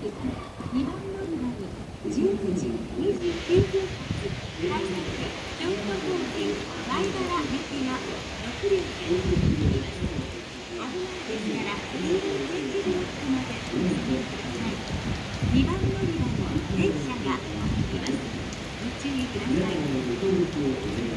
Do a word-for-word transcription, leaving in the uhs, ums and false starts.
にばん乗り場にじゅうくじにじゅうきゅうふん発快速京都方面前原行きのろくりょうです。危ないですから黄色い点字ブロックまでお進みください。にばん乗り場に電車が走ります。ご注意ください。